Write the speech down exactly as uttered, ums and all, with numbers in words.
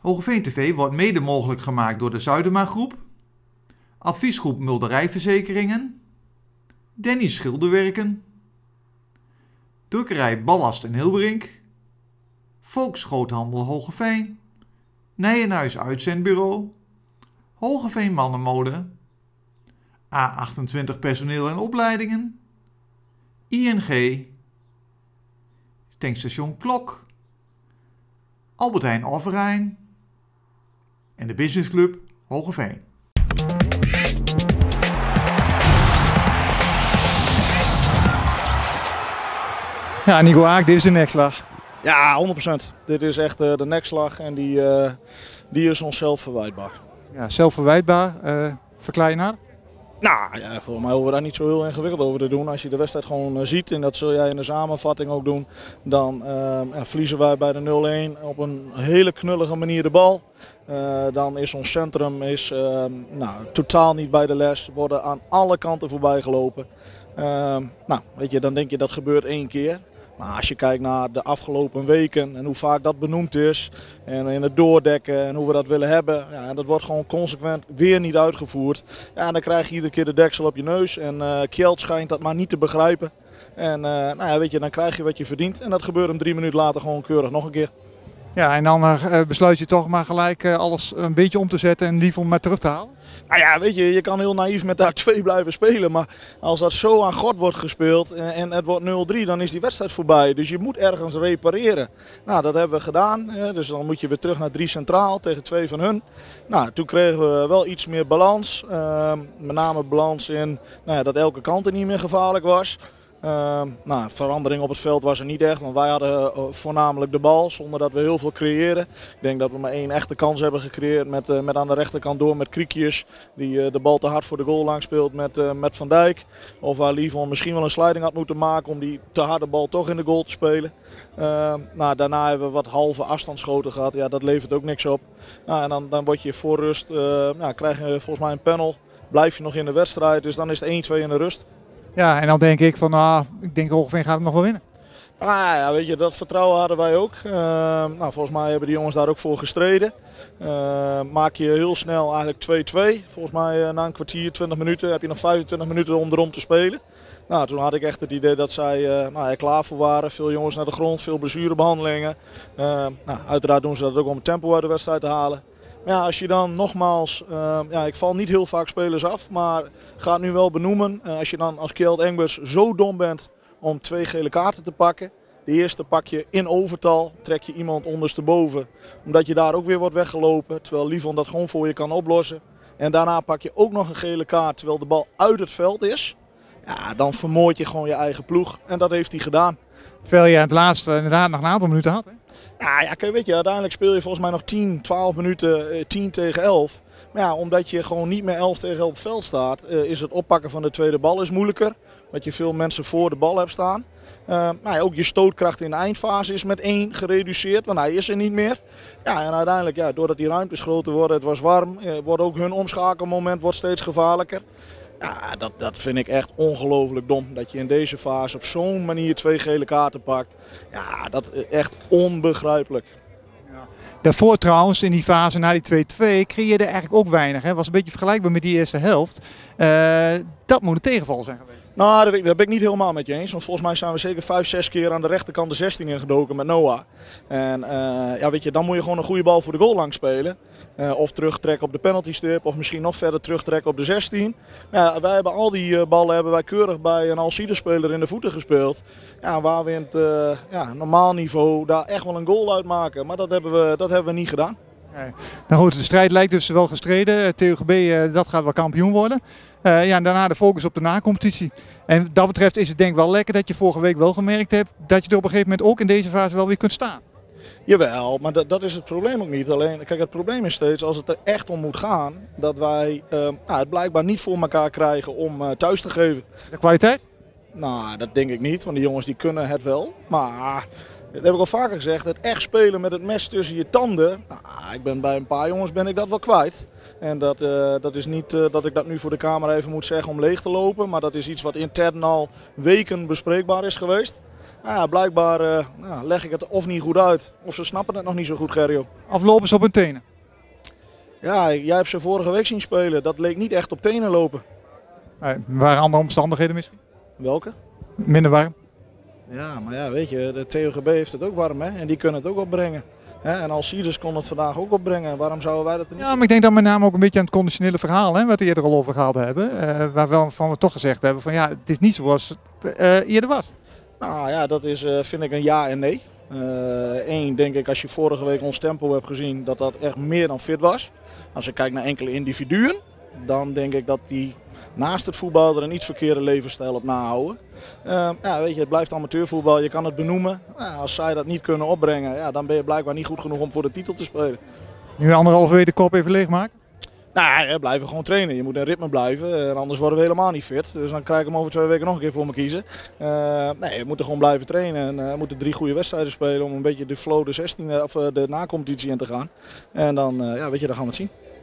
Hoogeveen T V wordt mede mogelijk gemaakt door de Zuidema Groep, Adviesgroep Mulderijverzekeringen, Danny Schilderwerken, Drukkerij Ballast en Hilbrink, Volksgroothandel Hoogeveen, Nijenhuis Uitzendbureau, Hoogeveen Mannenmode, A achtentwintig Personeel en Opleidingen, I N G, Tankstation Klok, Albert Heijn Overijn en de Businessclub Hoogeveen. Ja, Nico Haak, dit is de nekslag. Ja, honderd procent. Dit is echt uh, de nekslag en die, uh, die is onszelf verwijtbaar. Ja, zelfverwijtbaar. Uh, verklaar je naar? Nou, ja, voor mij hoeven we daar niet zo heel ingewikkeld over te doen. Als je de wedstrijd gewoon uh, ziet, en dat zul jij in de samenvatting ook doen, dan uh, ja, verliezen wij bij de nul een op een hele knullige manier de bal. Uh, dan is ons centrum is, uh, nou, totaal niet bij de les. We worden aan alle kanten voorbij gelopen. Uh, nou, weet je, dan denk je dat gebeurt één keer. Maar als je kijkt naar de afgelopen weken en hoe vaak dat benoemd is en in het doordekken en hoe we dat willen hebben, ja, dat wordt gewoon consequent weer niet uitgevoerd. Ja, en dan krijg je iedere keer de deksel op je neus en uh, Kjeld schijnt dat maar niet te begrijpen. En uh, nou ja, weet je, dan krijg je wat je verdient en dat gebeurt hem drie minuten later gewoon keurig nog een keer. Ja, en dan uh, besluit je toch maar gelijk uh, alles een beetje om te zetten en liever om maar terug te halen? Nou ja, weet je, je kan heel naïef met daar twee blijven spelen, maar als dat zo aan God wordt gespeeld en, en het wordt nul drie, dan is die wedstrijd voorbij. Dus je moet ergens repareren. Nou, dat hebben we gedaan, hè, dus dan moet je weer terug naar drie centraal tegen twee van hun. Nou, toen kregen we wel iets meer balans, uh, met name balans in nou ja, dat elke kant er niet meer gevaarlijk was. Uh, nou, verandering op het veld was er niet echt, want wij hadden uh, voornamelijk de bal zonder dat we heel veel creëren. Ik denk dat we maar één echte kans hebben gecreëerd met, uh, met aan de rechterkant door met Kriekjes, die uh, de bal te hard voor de goal lang speelt met, uh, met Van Dijk. Of waar Livon misschien wel een sliding had moeten maken om die te harde bal toch in de goal te spelen. Uh, nou, daarna hebben we wat halve afstandsschoten gehad, ja, dat levert ook niks op. Nou, en dan, dan word je voor rust, uh, nou, krijg je volgens mij een panel, blijf je nog in de wedstrijd, dus dan is het één twee in de rust. Ja, en dan denk ik van, nou, ik denk Hoogeveen gaat het nog wel winnen. Ah, ja, weet je, dat vertrouwen hadden wij ook. Uh, nou, volgens mij hebben die jongens daar ook voor gestreden. Uh, maak je heel snel eigenlijk twee twee. Volgens mij uh, na een kwartier, twintig minuten heb je nog vijfentwintig minuten om erom te spelen. Nou, toen had ik echt het idee dat zij uh, nou, er klaar voor waren. Veel jongens naar de grond, veel blessurebehandelingen. Uh, nou, uiteraard doen ze dat ook om het tempo uit de wedstrijd te halen. Maar ja, als je dan nogmaals, uh, ja, ik val niet heel vaak spelers af, maar ga het nu wel benoemen. Uh, als je dan als Kjeld Engbers zo dom bent om twee gele kaarten te pakken. De eerste pak je in overtal, trek je iemand ondersteboven, omdat je daar ook weer wordt weggelopen. Terwijl Livon dat gewoon voor je kan oplossen. En daarna pak je ook nog een gele kaart terwijl de bal uit het veld is. Ja, dan vermoord je gewoon je eigen ploeg en dat heeft hij gedaan. Terwijl je het laatste inderdaad nog een aantal minuten had, hè? Ja, ja, kijk, weet je, uiteindelijk speel je volgens mij nog tien, twaalf minuten, tien tegen elf. Maar ja, omdat je gewoon niet meer elf tegen elf op het veld staat, is het oppakken van de tweede bal is moeilijker. Omdat je veel mensen voor de bal hebt staan. Uh, maar ja, ook je stootkracht in de eindfase is met één gereduceerd, want hij is er niet meer. Ja, en uiteindelijk, ja, doordat die ruimtes groter worden, het was warm, wordt ook hun omschakelmoment wordt steeds gevaarlijker. Ja, dat, dat vind ik echt ongelooflijk dom. Dat je in deze fase op zo'n manier twee gele kaarten pakt. Ja, dat is echt onbegrijpelijk. Ja. Daarvoor trouwens, in die fase na die twee twee, creëerde eigenlijk ook weinig. Het was een beetje vergelijkbaar met die eerste helft. Uh, dat moet een tegenval zijn geweest. Nou, daar ben ik niet helemaal met je eens. Want volgens mij zijn we zeker vijf, zes keer aan de rechterkant de zestien ingedoken met Noah. En uh, ja, weet je, dan moet je gewoon een goede bal voor de goal lang spelen. Uh, of terugtrekken op de penaltystip. Of misschien nog verder terugtrekken op de zestien. Ja, wij hebben al die uh, ballen hebben wij keurig bij een Alcide-speler in de voeten gespeeld. Ja, waar we in het uh, ja, normaal niveau daar echt wel een goal uit maken. Maar dat hebben we, dat hebben we niet gedaan. Nee. Nou goed, de strijd lijkt dus wel gestreden. T U G B, uh, dat gaat wel kampioen worden. Uh, ja, en daarna de focus op de na-competitie. En wat dat betreft is het denk ik wel lekker dat je vorige week wel gemerkt hebt dat je er op een gegeven moment ook in deze fase wel weer kunt staan. Jawel, maar dat, dat is het probleem ook niet. Alleen, kijk, het probleem is steeds als het er echt om moet gaan, dat wij uh, nou, het blijkbaar niet voor elkaar krijgen om uh, thuis te geven. De kwaliteit? Nou, dat denk ik niet, want die jongens die kunnen het wel. Maar, dat heb ik al vaker gezegd, het echt spelen met het mes tussen je tanden. Nou, ik ben bij een paar jongens ben ik dat wel kwijt. En dat, uh, dat is niet uh, dat ik dat nu voor de camera even moet zeggen om leeg te lopen. Maar dat is iets wat intern al weken bespreekbaar is geweest. Nou ja, blijkbaar uh, nou, leg ik het of niet goed uit, of ze snappen het nog niet zo goed, Gerjo. Aflopers op hun tenen. Ja, jij hebt ze vorige week zien spelen. Dat leek niet echt op tenen lopen. Nee, waren andere omstandigheden misschien? Welke? Minder warm. Ja, maar ja, weet je, de T O G B heeft het ook warm, hè? En die kunnen het ook opbrengen. Hè? En Alcides kon het vandaag ook opbrengen. Waarom zouden wij dat er niet? Ja, maar ik denk dan met name ook een beetje aan het conditionele verhaal, hè, wat we eerder al over gehad hebben. Uh, waarvan we toch gezegd hebben van ja, het is niet zoals het uh, eerder was. Nou ja, dat is, uh, vind ik een ja en nee. Eén, uh, denk ik, als je vorige week ons tempo hebt gezien, dat dat echt meer dan fit was. Als je kijkt naar enkele individuen, dan denk ik dat die naast het voetbal er een iets verkeerde levensstijl op nahouden. Uh, ja, weet je, het blijft amateurvoetbal, je kan het benoemen. Nou, als zij dat niet kunnen opbrengen, ja, dan ben je blijkbaar niet goed genoeg om voor de titel te spelen. Nu anderhalve week de kop even leegmaken? Nou, ja, blijven gewoon trainen. Je moet in ritme blijven, en anders worden we helemaal niet fit. Dus dan krijg ik hem over twee weken nog een keer voor me kiezen. Uh, nee, we moeten gewoon blijven trainen en uh, we moeten drie goede wedstrijden spelen om een beetje de flow de zestiende of de nacompetitie in te gaan. En dan, uh, ja, weet je, dan gaan we het zien.